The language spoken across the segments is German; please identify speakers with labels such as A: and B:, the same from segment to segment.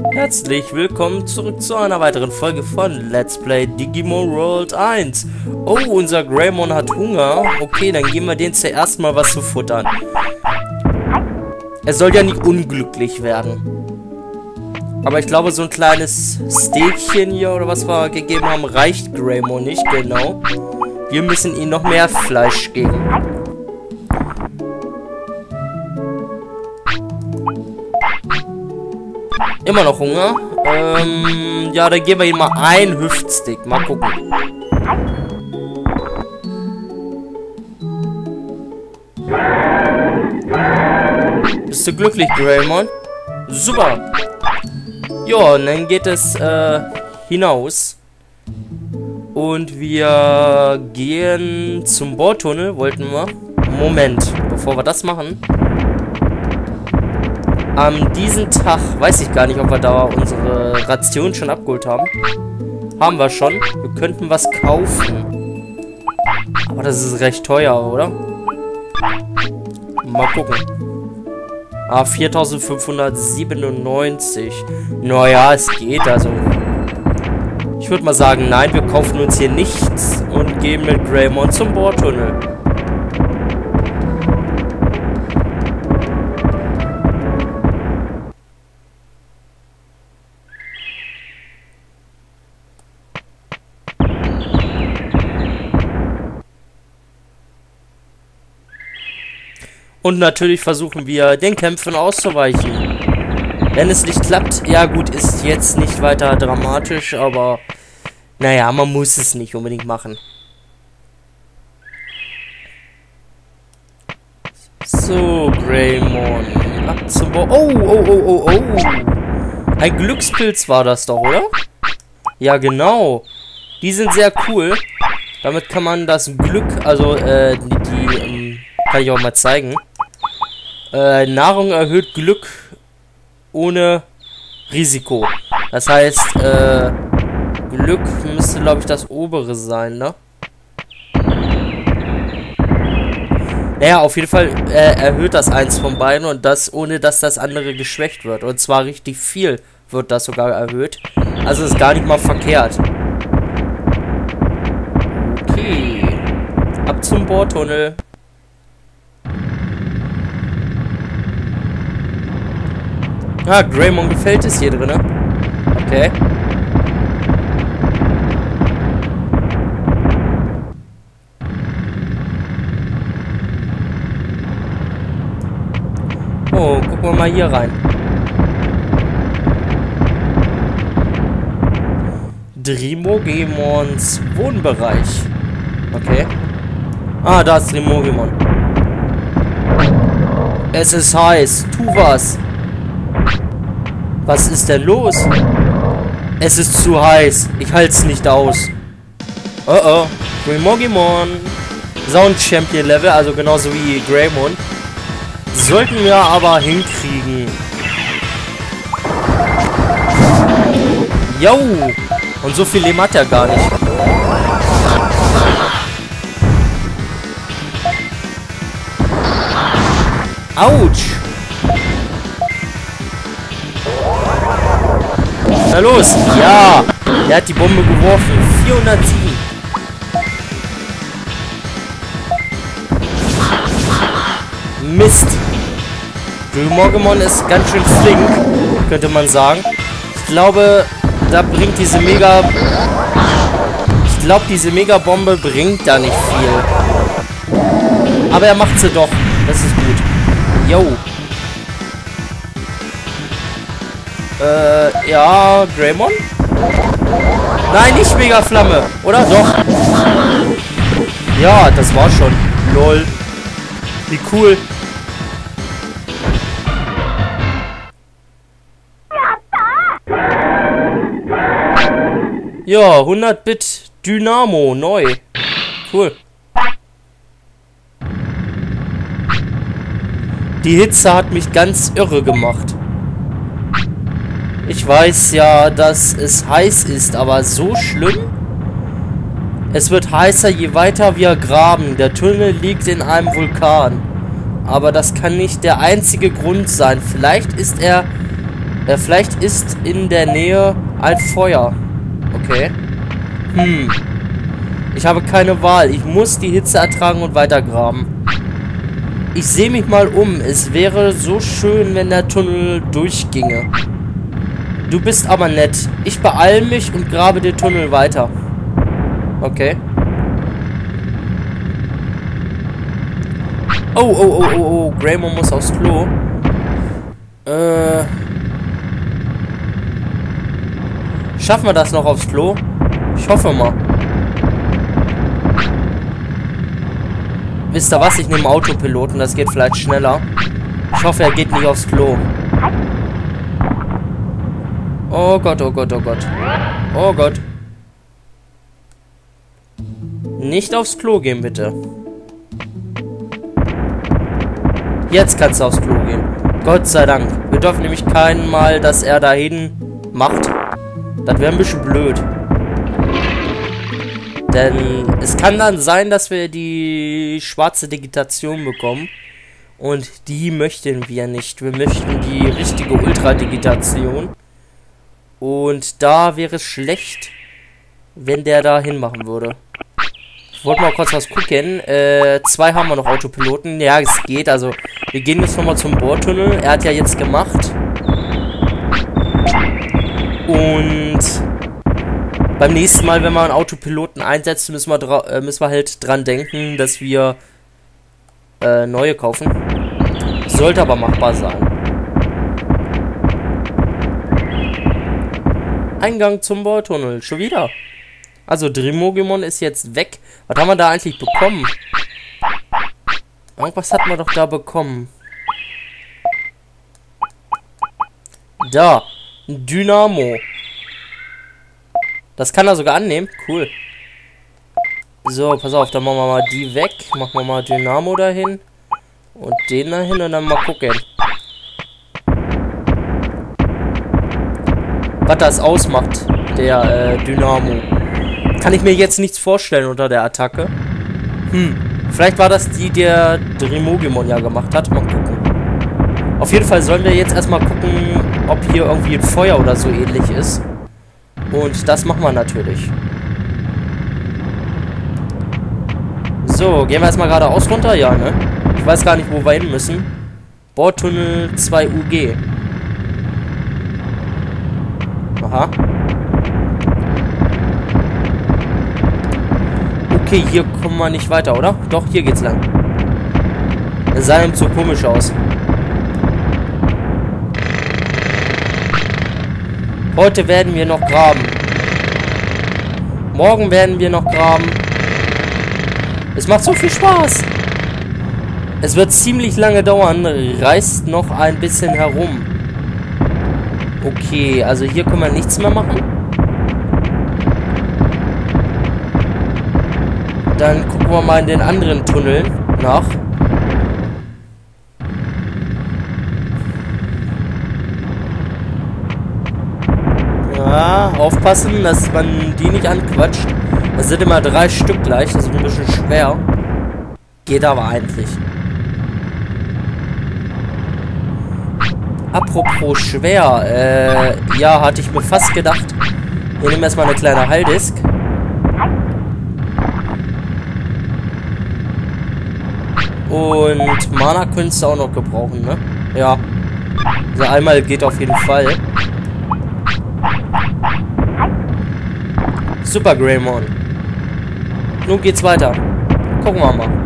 A: Herzlich willkommen zurück zu einer weiteren Folge von Let's Play Digimon World 1. Oh, unser Greymon hat Hunger. Okay, dann geben wir den zuerst mal was zu futtern. Er soll ja nicht unglücklich werden. Aber ich glaube, so ein kleines Steakchen hier oder was wir gegeben haben, reicht Greymon nicht, genau. Wir müssen ihm noch mehr Fleisch geben. Immer noch Hunger? Ja, dann geben wir ihm mal einen Hüftstick. Mal gucken. Bist du glücklich, Greymon? Super. Ja, und dann geht es hinaus. Und wir gehen zum Bohrtunnel, wollten wir. Moment, bevor wir das machen. An diesem Tag, weiß ich gar nicht, ob wir da unsere Ration schon abgeholt haben. Haben wir schon. Wir könnten was kaufen. Aber das ist recht teuer, oder? Mal gucken. Ah, 4597. Naja, es geht, also. Ich würde mal sagen, nein, wir kaufen uns hier nichts und gehen mit Greymon zum Bohrtunnel. Und natürlich versuchen wir, den Kämpfen auszuweichen. Wenn es nicht klappt, ja gut, ist jetzt nicht weiter dramatisch, aber naja, man muss es nicht unbedingt machen. So, Greymon. Ab zum Oh. Ein Glückspilz war das doch, oder? Ja, genau. Die sind sehr cool. Damit kann man das Glück, also kann ich auch mal zeigen. Nahrung erhöht Glück ohne Risiko. Das heißt, Glück müsste, glaube ich, das obere sein, ne? Naja, auf jeden Fall erhöht das eins von beiden und das, ohne dass das andere geschwächt wird. Und zwar richtig viel wird das sogar erhöht. Also ist gar nicht mal verkehrt. Okay. Ab zum Bohrtunnel. Ah, Greymon gefällt es hier drin. Okay. Oh, gucken wir mal hier rein. Drimogemons Wohnbereich. Okay. Ah, da ist Drimogemon. Es ist heiß. Tu was. Was ist denn los? Es ist zu heiß. Ich halte es nicht aus. Oh. Drimogemon. Sound Champion Level, also genauso wie Greymon. Sollten wir aber hinkriegen. Jo. Und so viel Leben hat er gar nicht. Autsch. Na los. Ja. Er hat die Bombe geworfen. 407. Mist. Drimogemon ist ganz schön flink, könnte man sagen. Ich glaube, da bringt diese diese Megabombe bringt da nicht viel. Aber er macht sie doch. Das ist gut. Yo. Ja, Greymon? Nein, nicht Megaflamme. Oder doch? Ja, das war schon. Lol. Wie cool. Ja, 100-Bit Dynamo, neu. Cool. Die Hitze hat mich ganz irre gemacht. Ich weiß ja, dass es heiß ist, aber so schlimm? Es wird heißer, je weiter wir graben. Der Tunnel liegt in einem Vulkan. Aber das kann nicht der einzige Grund sein. Vielleicht ist er Vielleicht ist in der Nähe ein Feuer. Okay. Ich habe keine Wahl. Ich muss die Hitze ertragen und weitergraben. Ich sehe mich mal um. Es wäre so schön, wenn der Tunnel durchginge. Du bist aber nett. Ich beeile mich und grabe den Tunnel weiter. Okay. Oh. Greymon muss aufs Klo. Schaffen wir das noch aufs Klo? Ich hoffe mal. Wisst ihr was? Ich nehme Autopiloten. Das geht vielleicht schneller. Ich hoffe, er geht nicht aufs Klo. Oh Gott. Oh Gott. Nicht aufs Klo gehen, bitte. Jetzt kannst du aufs Klo gehen. Gott sei Dank. Wir dürfen nämlich keinen Mal, dass er dahin macht. Das wäre ein bisschen blöd. Denn es kann dann sein, dass wir die schwarze Digitation bekommen. Und die möchten wir nicht. Wir möchten die richtige Ultra-Digitation. Und da wäre es schlecht, wenn der da hinmachen würde. Ich wollte mal kurz was gucken. 2 haben wir noch Autopiloten. Ja, es geht. Also, wir gehen jetzt nochmal zum Bohrtunnel. Er hat ja jetzt gemacht. Und beim nächsten Mal, wenn wir einen Autopiloten einsetzen, müssen wir halt dran denken, dass wir neue kaufen. Sollte aber machbar sein. Eingang zum Bohrtunnel. Schon wieder. Also Dremogimon ist jetzt weg. Was haben wir da eigentlich bekommen? Irgendwas hat man doch da bekommen. Da. Ein Dynamo. Das kann er sogar annehmen. Cool. So, pass auf. Dann machen wir mal die weg. Machen wir mal Dynamo dahin. Und den dahin und dann mal gucken. Was das ausmacht. Der Dynamo. Kann ich mir jetzt nichts vorstellen unter der Attacke. Vielleicht war das die, der Dremogimon ja gemacht hat. Mal gucken. Auf jeden Fall sollen wir jetzt erstmal gucken, ob hier irgendwie ein Feuer oder so ähnlich ist. Und das machen wir natürlich. So, gehen wir erstmal geradeaus runter? Ja, ne? Ich weiß gar nicht, wo wir hin müssen. Bohrtunnel 2 UG. Aha. Okay, hier kommen wir nicht weiter, oder? Doch, hier geht's lang. Das sah ihm zu komisch aus. Heute werden wir noch graben. Morgen werden wir noch graben. Es macht so viel Spaß. Es wird ziemlich lange dauern. Reißt noch ein bisschen herum. Okay, also hier können wir nichts mehr machen. Dann gucken wir mal in den anderen Tunneln nach. Ja, aufpassen, dass man die nicht anquatscht. Das sind immer 3 Stück gleich, das ist ein bisschen schwer. Geht aber eigentlich. Apropos schwer, ja, hatte ich mir fast gedacht. Wir nehmen erstmal eine kleine Heildisk. Und Mana könntest du auch noch gebrauchen, ne? Ja. Also einmal geht auf jeden Fall. Super Greymon. Nun geht's weiter. Gucken wir mal.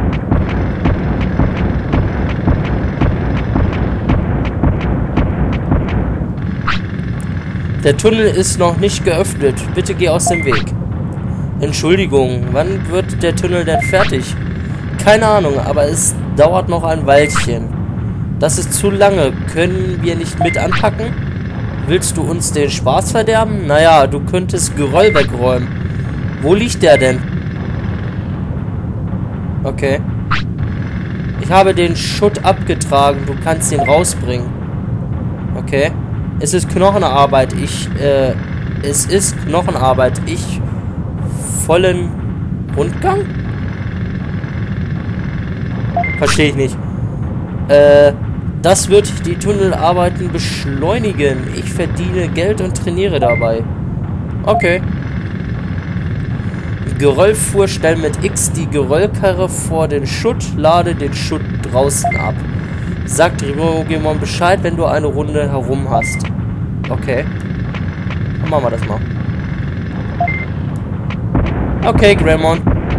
A: Der Tunnel ist noch nicht geöffnet. Bitte geh aus dem Weg. Entschuldigung, wann wird der Tunnel denn fertig? Keine Ahnung, aber es dauert noch ein Weilchen. Das ist zu lange. Können wir nicht mit anpacken? Willst du uns den Spaß verderben? Naja, du könntest Geröll wegräumen. Wo liegt der denn? Okay. Ich habe den Schutt abgetragen. Du kannst ihn rausbringen. Okay. Es ist Knochenarbeit. Es ist Knochenarbeit. Vollen Rundgang? Verstehe ich nicht. Das wird die Tunnelarbeiten beschleunigen. Ich verdiene Geld und trainiere dabei. Okay. Geröllfuhr, stell mit X die Geröllkarre vor den Schutt, lade den Schutt draußen ab. Sag Greymon Bescheid, wenn du eine Runde herum hast. Okay. Dann machen wir das mal. Okay, Greymon.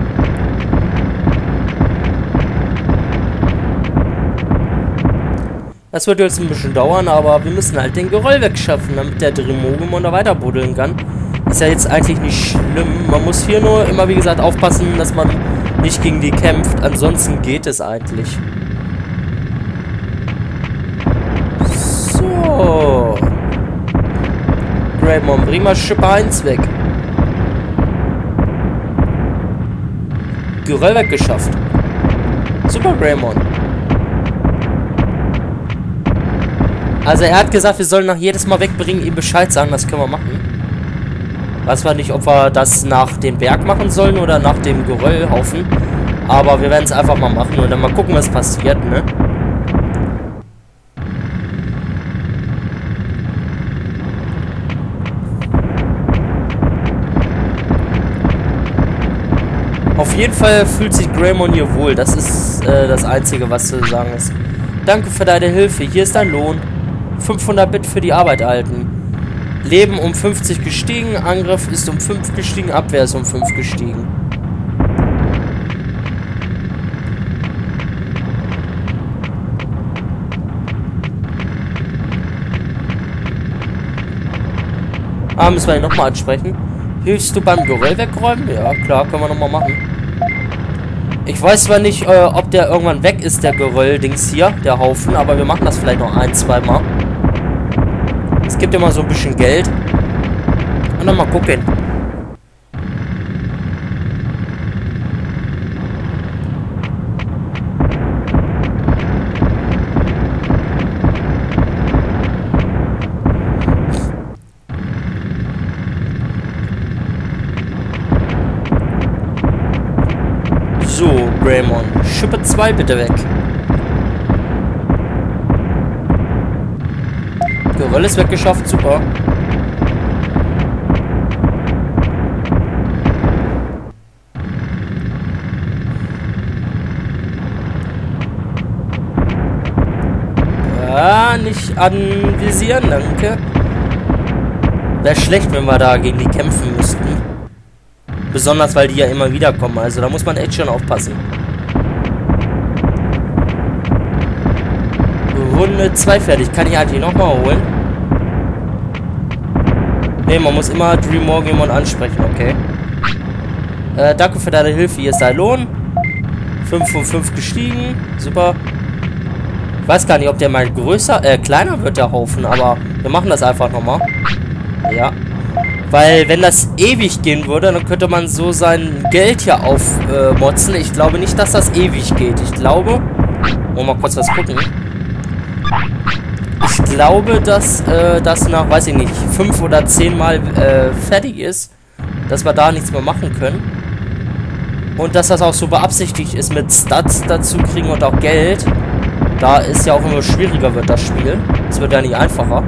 A: Das wird jetzt ein bisschen dauern, aber wir müssen halt den Geröll wegschaffen, damit der Dremogimon da weiter buddeln kann. Ist ja jetzt eigentlich nicht schlimm. Man muss hier nur immer, wie gesagt, aufpassen, dass man nicht gegen die kämpft. Ansonsten geht es eigentlich. So. Greymon, bring mal Schippe 1 weg. Geröll weggeschafft. Super, Greymon. Also er hat gesagt, wir sollen nach jedes Mal wegbringen, ihm Bescheid sagen, das können wir machen. Weiß zwar nicht, ob wir das nach dem Berg machen sollen oder nach dem Geröllhaufen. Aber wir werden es einfach mal machen und dann mal gucken, was passiert, ne? Auf jeden Fall fühlt sich Greymon hier wohl. Das ist das Einzige, was zu sagen ist. Danke für deine Hilfe. Hier ist dein Lohn. 500 Bit für die Arbeit erhalten. Leben um 50 gestiegen. Angriff ist um 5 gestiegen. Abwehr ist um 5 gestiegen. Ah, müssen wir ihn nochmal ansprechen. Hilfst du beim Geröll wegräumen? Ja, klar, können wir nochmal machen. Ich weiß zwar nicht, ob der irgendwann weg ist, der Geröll-Dings hier, der Haufen, aber wir machen das vielleicht noch ein-, zweimal. Es gibt immer so ein bisschen Geld. Und dann mal gucken. So, Greymon, Schippe 2 bitte weg. Geröll ist weggeschafft, super. Ja, nicht anvisieren, danke. Wäre schlecht, wenn wir da gegen die kämpfen müssten. Besonders, weil die ja immer wieder kommen. Also da muss man echt schon aufpassen. Runde 2 fertig. Kann ich eigentlich nochmal holen? Ne, man muss immer Dremogimon ansprechen, okay. Danke für deine Hilfe. Hier ist dein Lohn. 5 von 5 gestiegen. Super. Ich weiß gar nicht, ob der mal kleiner wird, der Haufen. Aber wir machen das einfach nochmal. Ja. Weil, wenn das ewig gehen würde, dann könnte man so sein Geld hier aufmotzen. Ich glaube nicht, dass das ewig geht. Ich glaube... mal kurz was gucken. Ich glaube, dass das nach, weiß ich nicht, 5 oder 10 Mal fertig ist. Dass wir da nichts mehr machen können. Und dass das auch so beabsichtigt ist, mit Stats dazu kriegen und auch Geld. Da ist ja auch immer schwieriger wird, das Spiel. Es wird ja nicht einfacher.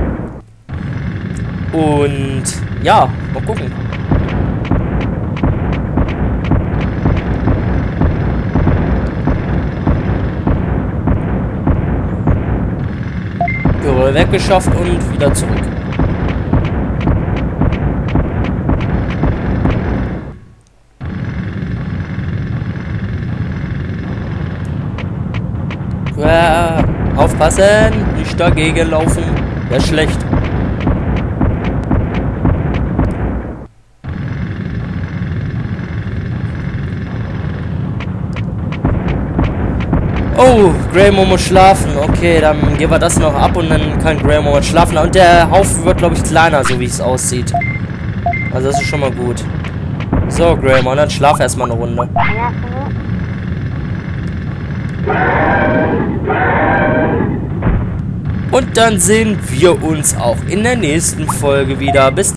A: Und ja, mal gucken. Geröll weggeschafft und wieder zurück. Ja, aufpassen, nicht dagegen laufen. Wäre schlecht. Oh, Greymon muss schlafen. Okay, dann gehen wir das noch ab und dann kann Greymon schlafen. Und der Haufen wird, glaube ich, kleiner, so wie es aussieht. Also das ist schon mal gut. So, Greymon, dann schlaf erstmal eine Runde. Und dann sehen wir uns auch in der nächsten Folge wieder. Bis